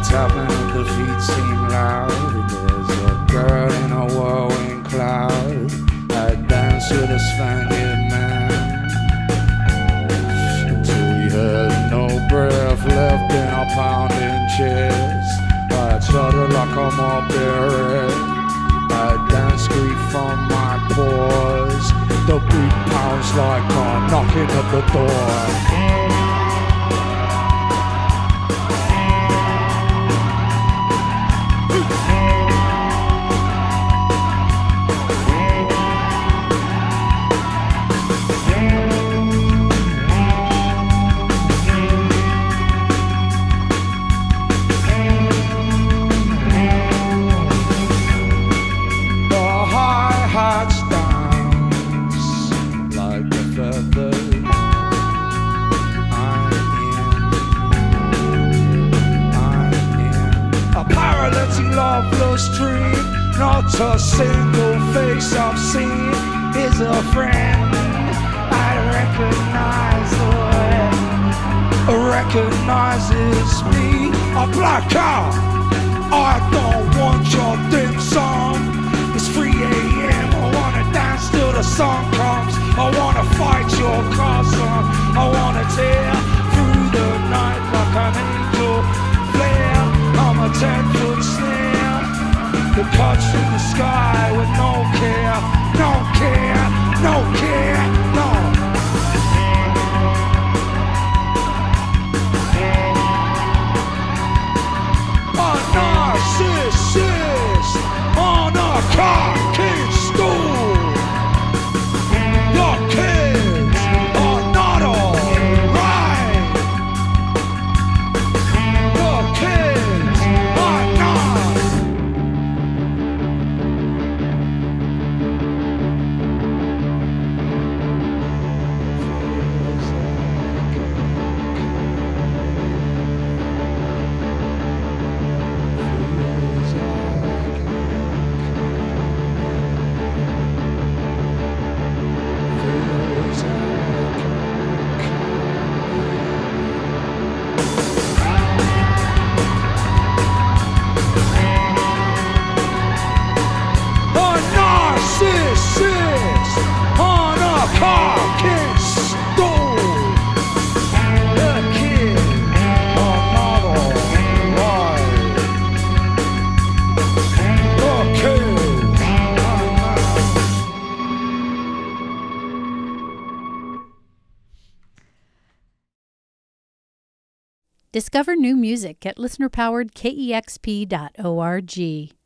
tapping of the feet seem loud. There's a girl in a whirlwind cloud. I dance with a Spaniard man until we had no breath left in our pounding chairs. I shudder like I'm up there. I dance grief from my pores. The beat pounds like I'm knocking at the door. Not a single face I've seen is a friend. I recognizes me. A black out. I don't want your dim sum. It's 3 a.m. I wanna dance till the sun comes. I wanna fight your custom. I wanna tear through the night like an angel flare. I'm a 10-foot snare that cuts through the sky with no care, no care, no care, no. A narcissist on a cocking stool. The kids are not alright. The kids are not. Discover new music at listener-powered KEXP.org.